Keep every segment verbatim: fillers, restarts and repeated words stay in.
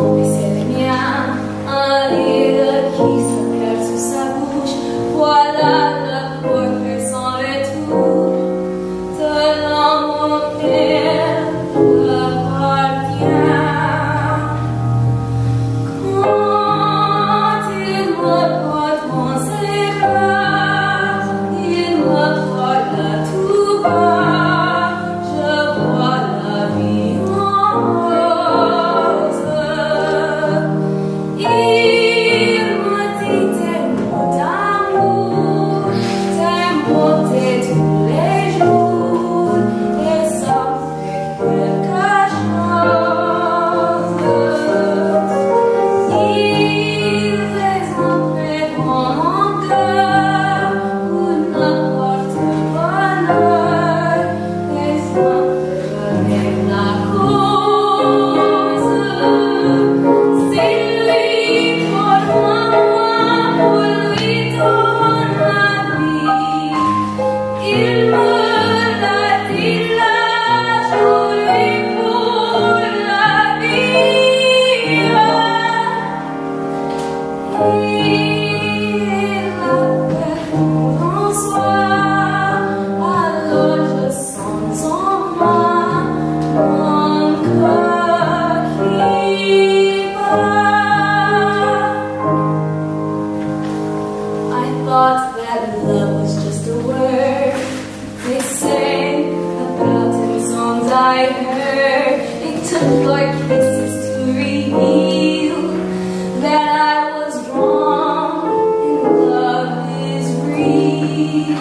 I heard it took your kisses to reveal that I was wrong and love is real.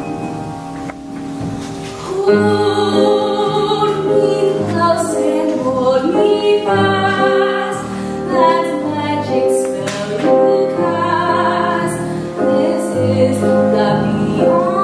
Hold me close and hold me fast, that magic spell you cast. This is the beyond.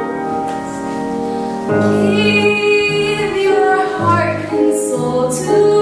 Give your heart and soul to